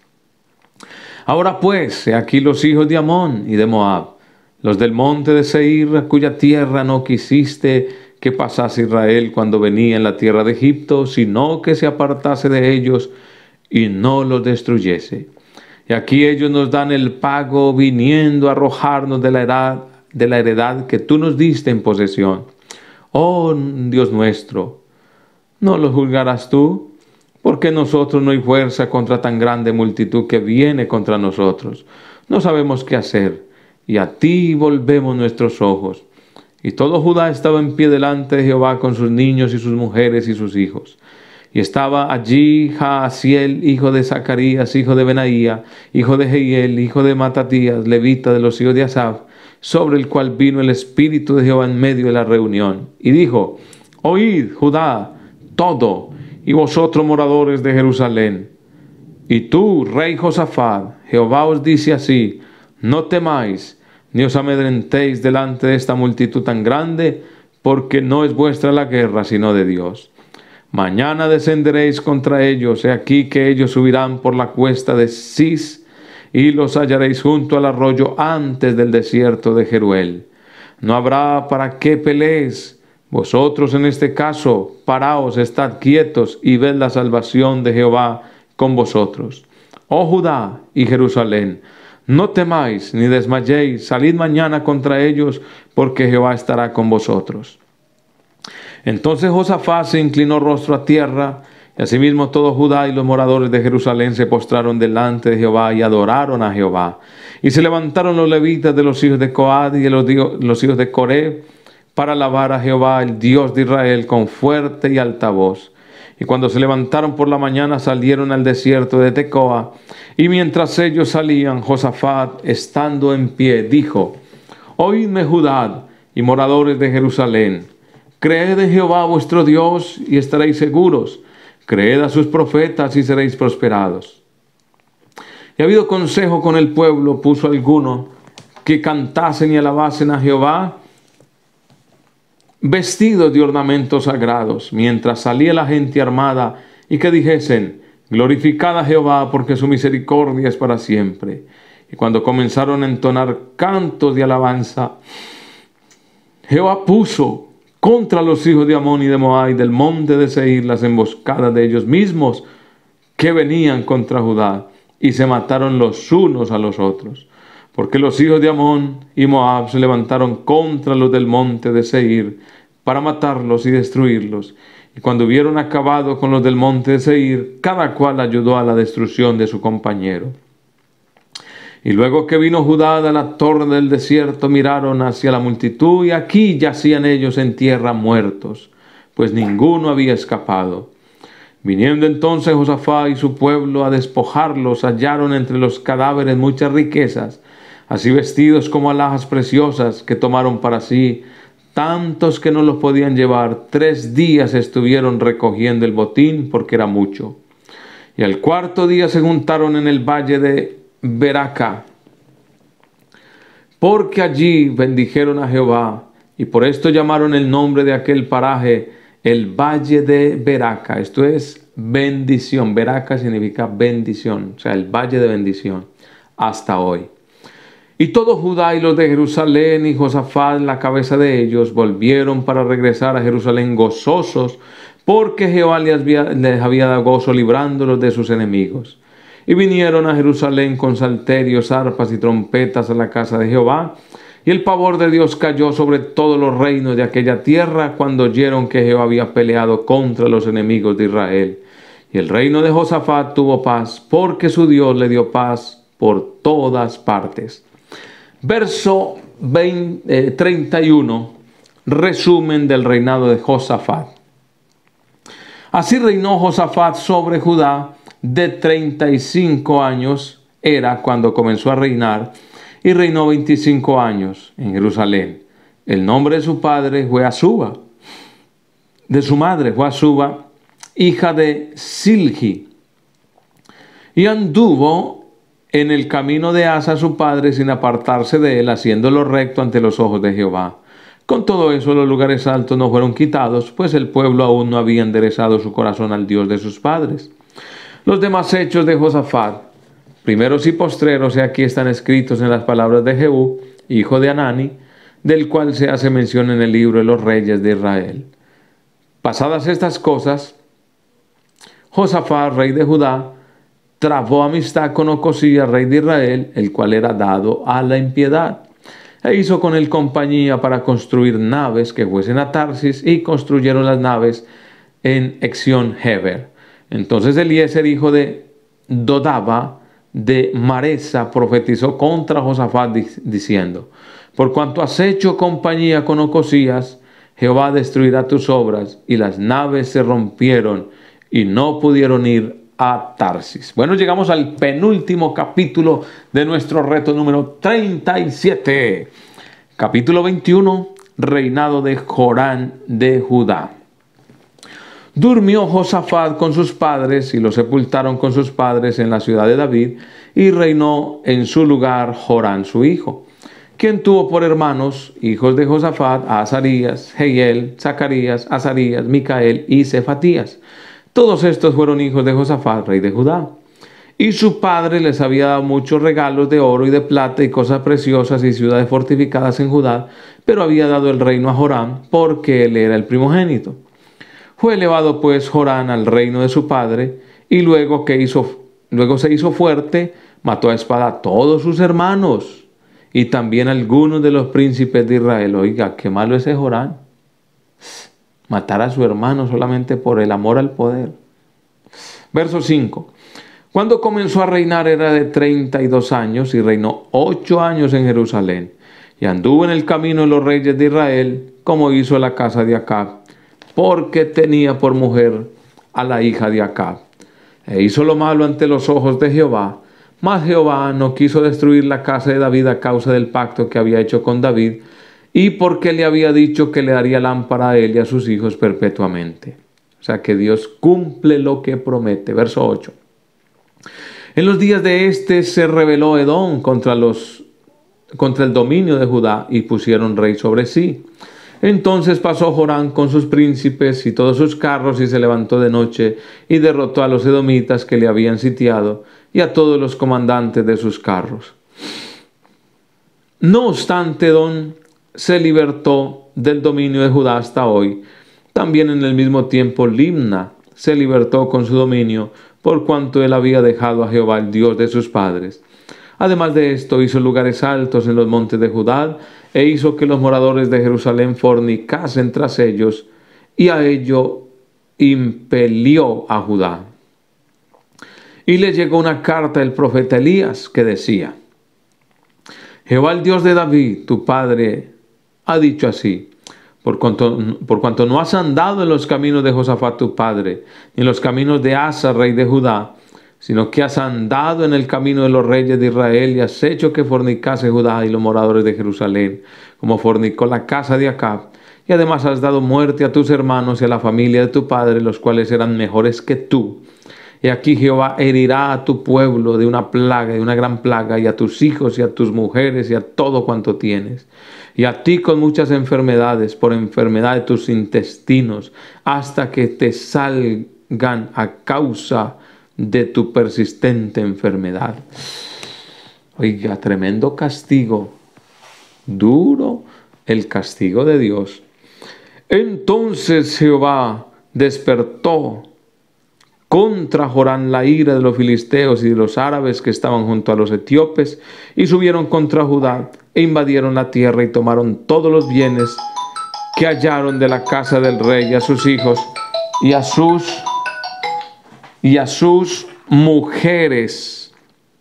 Speaker 4: Ahora pues, he aquí los hijos de Amón y de Moab, los del monte de Seir, a cuya tierra no quisiste que pasase Israel cuando venía en la tierra de Egipto, sino que se apartase de ellos y no los destruyese. Y aquí ellos nos dan el pago, viniendo a arrojarnos de la heredad, de la heredad que tú nos diste en posesión. Oh Dios nuestro, ¿no los juzgarás tú? Porque nosotros no hay fuerza contra tan grande multitud que viene contra nosotros. No sabemos qué hacer, y a ti volvemos nuestros ojos. Y todo Judá estaba en pie delante de Jehová con sus niños y sus mujeres y sus hijos. Y estaba allí Jaasiel, hijo de Zacarías, hijo de Benaía, hijo de Jehiel, hijo de Matatías, levita de los hijos de Asaf, sobre el cual vino el Espíritu de Jehová en medio de la reunión. Y dijo: Oíd, Judá, todo, y vosotros moradores de Jerusalén. Y tú, rey Josafat, Jehová os dice así: no temáis, ni os amedrentéis delante de esta multitud tan grande, porque no es vuestra la guerra, sino de Dios. Mañana descenderéis contra ellos, he aquí que ellos subirán por la cuesta de Cis, y los hallaréis junto al arroyo antes del desierto de Jeruel. No habrá para qué peleéis. Vosotros en este caso, paraos, estad quietos, y ved la salvación de Jehová con vosotros. Oh Judá y Jerusalén, no temáis ni desmayéis, salid mañana contra ellos, porque Jehová estará con vosotros. Entonces Josafat se inclinó rostro a tierra, y asimismo todo Judá y los moradores de Jerusalén se postraron delante de Jehová y adoraron a Jehová. Y se levantaron los levitas de los hijos de Coad y de los, los hijos de Coré para alabar a Jehová, el Dios de Israel, con fuerte y alta voz. Y cuando se levantaron por la mañana, salieron al desierto de Tecoa. Y mientras ellos salían, Josafat, estando en pie, dijo: Oídme, Judá y moradores de Jerusalén, creed en Jehová vuestro Dios y estaréis seguros. Creed a sus profetas y seréis prosperados. Y habido consejo con el pueblo, puso alguno que cantasen y alabasen a Jehová, vestidos de ornamentos sagrados, mientras salía la gente armada, y que dijesen: glorificad a Jehová, porque su misericordia es para siempre. Y cuando comenzaron a entonar cantos de alabanza, Jehová puso contra los hijos de Amón y de Moab y del monte de Seir las emboscadas de ellos mismos que venían contra Judá, y se mataron los unos a los otros. Porque los hijos de Amón y Moab se levantaron contra los del monte de Seir para matarlos y destruirlos. Y cuando hubieron acabado con los del monte de Seir, cada cual ayudó a la destrucción de su compañero. Y luego que vino Judá a la torre del desierto, miraron hacia la multitud, y aquí yacían ellos en tierra muertos, pues ninguno había escapado. Viniendo entonces Josafat y su pueblo a despojarlos, hallaron entre los cadáveres muchas riquezas, así vestidos como alhajas preciosas que tomaron para sí, tantos que no los podían llevar. Tres días estuvieron recogiendo el botín, porque era mucho. Y al cuarto día se juntaron en el valle de Beraca, porque allí bendijeron a Jehová, y por esto llamaron el nombre de aquel paraje el valle de Beraca. Esto es bendición. Beraca significa bendición, o sea, el valle de bendición, hasta hoy. Y todo Judá y los de Jerusalén y Josafat, la cabeza de ellos, volvieron para regresar a Jerusalén gozosos, porque Jehová les había, les había dado gozo librándolos de sus enemigos. Y vinieron a Jerusalén con salterios, arpas y trompetas a la casa de Jehová. Y el pavor de Dios cayó sobre todos los reinos de aquella tierra cuando oyeron que Jehová había peleado contra los enemigos de Israel. Y el reino de Josafat tuvo paz, porque su Dios le dio paz por todas partes. Verso veinte, eh, treinta y uno, resumen del reinado de Josafat. Así reinó Josafat sobre Judá de treinta y cinco años era cuando comenzó a reinar, y reinó veinticinco años en Jerusalén. El nombre de su padre fue Azuba, de su madre fue Azuba, hija de Silgi, y anduvo en el camino de Asa su padre sin apartarse de él, haciéndolo recto ante los ojos de Jehová. Con todo eso los lugares altos no fueron quitados, pues el pueblo aún no había enderezado su corazón al Dios de sus padres. Los demás hechos de Josafat, primeros y postreros, y aquí están escritos en las palabras de Jehú, hijo de Anani, del cual se hace mención en el libro de los reyes de Israel. Pasadas estas cosas, Josafat, rey de Judá, trabó amistad con Ocosías, rey de Israel, el cual era dado a la impiedad, e hizo con él compañía para construir naves que fuesen a Tarsis, y construyeron las naves en Ezión Heber. Entonces Eliezer, hijo de Dodaba, de Maresa, profetizó contra Josafat diciendo: por cuanto has hecho compañía con Ocosías, Jehová destruirá tus obras. Y las naves se rompieron y no pudieron ir a Tarsis. Bueno, llegamos al penúltimo capítulo de nuestro reto número treinta y siete. Capítulo veintiuno, reinado de Jorán de Judá. Durmió Josafat con sus padres y lo sepultaron con sus padres en la ciudad de David, y reinó en su lugar Jorán su hijo, quien tuvo por hermanos, hijos de Josafat, a Azarías, Jehiel, Zacarías, Azarías, Micael y Cefatías. Todos estos fueron hijos de Josafat, rey de Judá. Y su padre les había dado muchos regalos de oro y de plata y cosas preciosas y ciudades fortificadas en Judá, pero había dado el reino a Joram porque él era el primogénito. Fue elevado pues Jorán al reino de su padre, y luego, que hizo, luego se hizo fuerte, mató a espada a todos sus hermanos y también a algunos de los príncipes de Israel. Oiga, qué malo ese Jorán. Matar a su hermano solamente por el amor al poder. Verso cinco. Cuando comenzó a reinar era de treinta y dos años, y reinó ocho años en Jerusalén. Y anduvo en el camino de los reyes de Israel, como hizo la casa de Acab, porque tenía por mujer a la hija de Acab. E hizo lo malo ante los ojos de Jehová. Mas Jehová no quiso destruir la casa de David a causa del pacto que había hecho con David, y porque le había dicho que le daría lámpara a él y a sus hijos perpetuamente. O sea que Dios cumple lo que promete. Verso ocho. En los días de este se rebeló Edom contra, los, contra el dominio de Judá, y pusieron rey sobre sí. Entonces pasó Jorán con sus príncipes y todos sus carros, y se levantó de noche y derrotó a los edomitas que le habían sitiado, y a todos los comandantes de sus carros. No obstante, Edom se libertó del dominio de Judá hasta hoy. También en el mismo tiempo Libna se libertó con su dominio, por cuanto él había dejado a Jehová, el Dios de sus padres. Además de esto, hizo lugares altos en los montes de Judá, e hizo que los moradores de Jerusalén fornicasen tras ellos, y a ello impelió a Judá. Y le llegó una carta del profeta Elías, que decía: Jehová, el Dios de David, tu padre, ha dicho así: por cuanto, por cuanto no has andado en los caminos de Josafat tu padre, ni en los caminos de Asa, rey de Judá, sino que has andado en el camino de los reyes de Israel, y has hecho que fornicase Judá y los moradores de Jerusalén, como fornicó la casa de Acab, y además has dado muerte a tus hermanos y a la familia de tu padre, los cuales eran mejores que tú. Y aquí Jehová herirá a tu pueblo de una plaga, de una gran plaga, y a tus hijos y a tus mujeres y a todo cuanto tienes, y a ti con muchas enfermedades, por enfermedad de tus intestinos, hasta que te salgan a causa de tu persistente enfermedad. Oiga, tremendo castigo, duro el castigo de Dios. Entonces Jehová despertó contra Jorán la ira de los filisteos y de los árabes que estaban junto a los etíopes, y subieron contra Judá e invadieron la tierra y tomaron todos los bienes que hallaron de la casa del rey, y a sus hijos y a sus y a sus mujeres.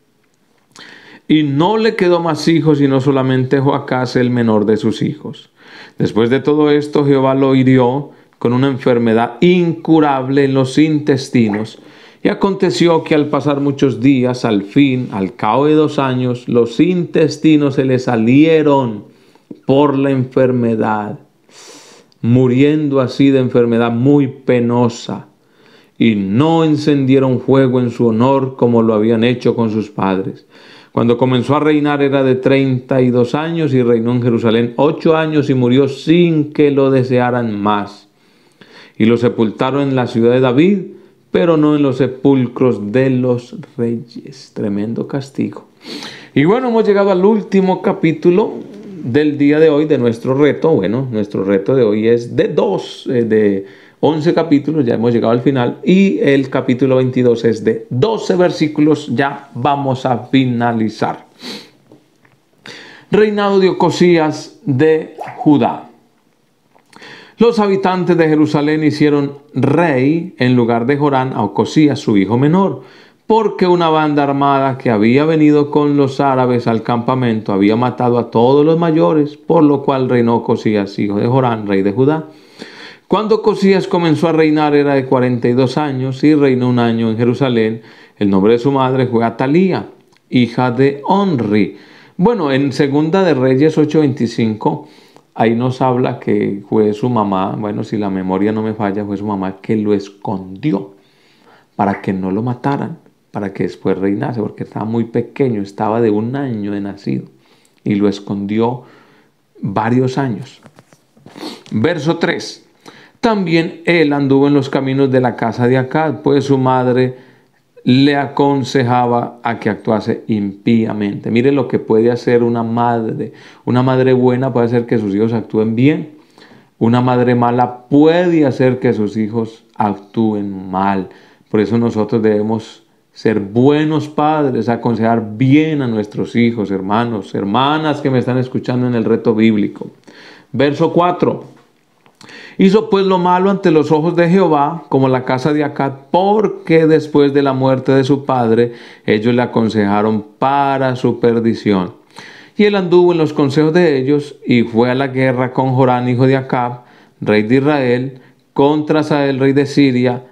Speaker 4: Y no le quedó más hijos, sino solamente Joacás, el menor de sus hijos. Después de todo esto, Jehová lo hirió con una enfermedad incurable en los intestinos. Y aconteció que al pasar muchos días, al fin, al cabo de dos años, los intestinos se le salieron por la enfermedad, muriendo así de enfermedad muy penosa. y no encendieron fuego en su honor como lo habían hecho con sus padres. Cuando comenzó a reinar era de treinta y dos años y reinó en Jerusalén ocho años y murió sin que lo desearan más. Y lo sepultaron en la ciudad de David, pero no en los sepulcros de los reyes. Tremendo castigo. Y bueno, hemos llegado al último capítulo del día de hoy, de nuestro reto. Bueno, nuestro reto de hoy es de dos, eh, de once capítulos, ya hemos llegado al final. Y el capítulo veintidós es de doce versículos, ya vamos a finalizar. Reinado de Ocosías de Judá. Los habitantes de Jerusalén hicieron rey en lugar de Jorán a Ocosías, su hijo menor, porque una banda armada que había venido con los árabes al campamento había matado a todos los mayores, por lo cual reinó Ocosías, hijo de Jorán, rey de Judá. Cuando Ocosías comenzó a reinar era de cuarenta y dos años y reinó un año en Jerusalén. El nombre de su madre fue Atalía, hija de Onri. Bueno, en Segunda de Reyes ocho veinticinco, ahí nos habla que fue su mamá, bueno, si la memoria no me falla, fue su mamá que lo escondió para que no lo mataran, para que después reinase, porque estaba muy pequeño, estaba de un año de nacido, y lo escondió varios años. Verso tres. También él anduvo en los caminos de la casa de Acab, pues su madre le aconsejaba a que actuase impíamente. Mire lo que puede hacer una madre. Una madre buena puede hacer que sus hijos actúen bien. Una madre mala puede hacer que sus hijos actúen mal. Por eso nosotros debemos ser buenos padres, aconsejar bien a nuestros hijos, hermanos, hermanas que me están escuchando en el reto bíblico. Verso cuatro. Hizo pues lo malo ante los ojos de Jehová, como la casa de Acab, porque después de la muerte de su padre, ellos le aconsejaron para su perdición. Y él anduvo en los consejos de ellos, y fue a la guerra con Jorán, hijo de Acab, rey de Israel, contra Hazael, rey de Siria,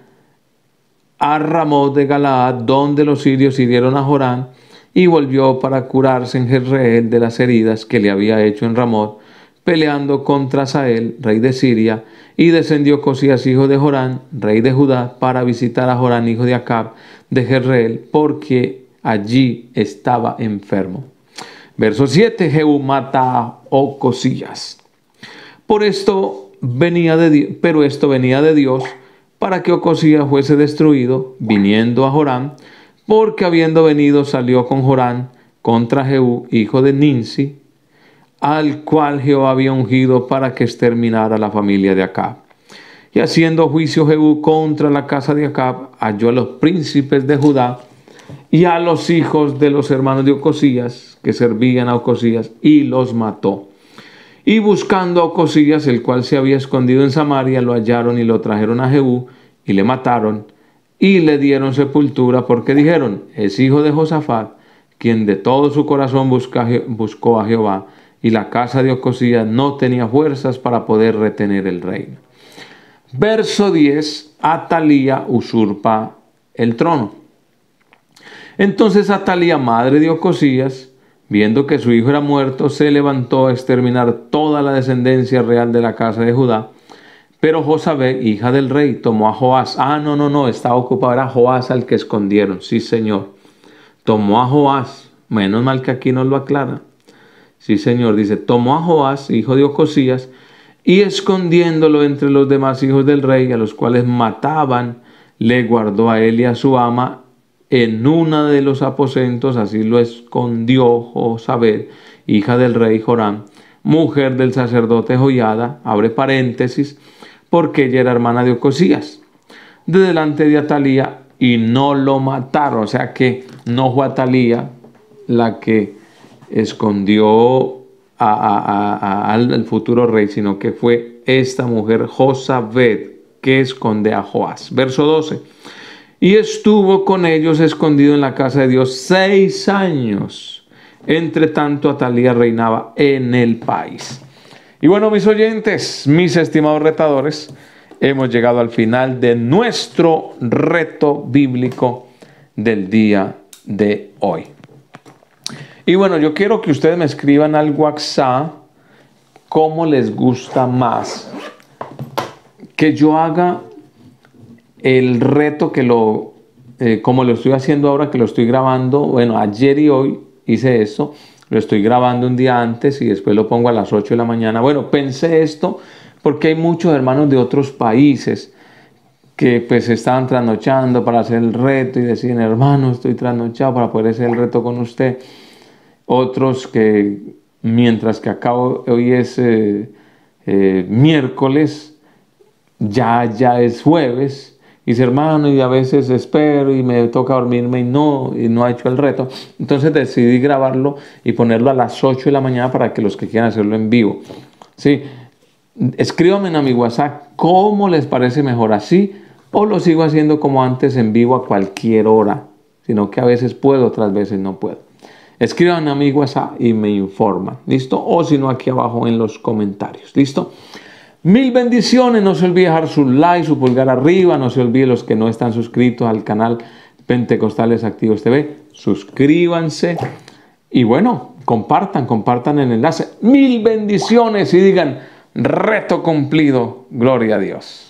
Speaker 4: a Ramot de Galaad, donde los sirios hirieron a Jorán, y volvió para curarse en Jezreel de las heridas que le había hecho en Ramot, peleando contra Hazael, rey de Siria, y descendió Ocosías, hijo de Jorán, rey de Judá, para visitar a Jorán, hijo de Acab, de Jezreel, porque allí estaba enfermo. Verso siete. Jehú mata a Ocosías. Por esto venía de Dios, pero esto venía de Dios, para que Ocosías fuese destruido, viniendo a Jorán, porque habiendo venido salió con Jorán contra Jehú, hijo de Ninsi, al cual Jehová había ungido para que exterminara la familia de Acab. Y haciendo juicio Jehú contra la casa de Acab, halló a los príncipes de Judá y a los hijos de los hermanos de Ocosías, que servían a Ocosías, y los mató. Y buscando a Ocosías, el cual se había escondido en Samaria, lo hallaron y lo trajeron a Jehú, y le mataron, y le dieron sepultura, porque dijeron, es hijo de Josafat, quien de todo su corazón busca, buscó a Jehová, y la casa de Ocosías no tenía fuerzas para poder retener el reino. Verso diez. Atalía usurpa el trono. Entonces Atalía, madre de Ocosías, viendo que su hijo era muerto, se levantó a exterminar toda la descendencia real de la casa de Judá. Pero Josabet, hija del rey, tomó a Joás. Ah, no, no, no, estaba ocupado, era Joás al que escondieron. Sí, señor. Tomó a Joás. Menos mal que aquí nos lo aclara. Sí, señor, dice, tomó a Joás, hijo de Ocosías, y escondiéndolo entre los demás hijos del rey, a los cuales mataban, le guardó a él y a su ama en una de los aposentos, así lo escondió Josabet, hija del rey Joram, mujer del sacerdote Joiada, abre paréntesis, porque ella era hermana de Ocosías, de delante de Atalía, y no lo mataron. O sea que no fue Atalía la que escondió a, a, a, a, al futuro rey, sino que fue esta mujer Josabet que esconde a Joás. Verso doce. Y estuvo con ellos escondido en la casa de Dios seis años. Entre tanto Atalía reinaba en el país. Y bueno, mis oyentes, mis estimados retadores, hemos llegado al final de nuestro reto bíblico del día de hoy. Y bueno, yo quiero que ustedes me escriban al WhatsApp cómo les gusta más que yo haga el reto que lo, eh, como lo estoy haciendo ahora, que lo estoy grabando, bueno, ayer y hoy hice esto, lo estoy grabando un día antes y después lo pongo a las ocho de la mañana. Bueno, pensé esto porque hay muchos hermanos de otros países que pues estaban trasnochando para hacer el reto y decían, hermano, estoy trasnochado para poder hacer el reto con usted. Otros que, mientras que acabo, hoy es eh, eh, miércoles, ya, ya es jueves, y dice, hermano, y a veces espero y me toca dormirme y no, y no ha hecho el reto. Entonces decidí grabarlo y ponerlo a las ocho de la mañana para que los que quieran hacerlo en vivo. ¿Sí? Escríbanme a mi WhatsApp cómo les parece mejor, así, o lo sigo haciendo como antes en vivo a cualquier hora, sino que a veces puedo, otras veces no puedo. Escriban a mi WhatsApp y me informan, ¿listo? O si no, aquí abajo en los comentarios, ¿listo? Mil bendiciones, no se olvide dejar su like, su pulgar arriba, no se olvide los que no están suscritos al canal Pentecostales Activos T V, suscríbanse y bueno, compartan, compartan el enlace. Mil bendiciones y digan, reto cumplido, gloria a Dios.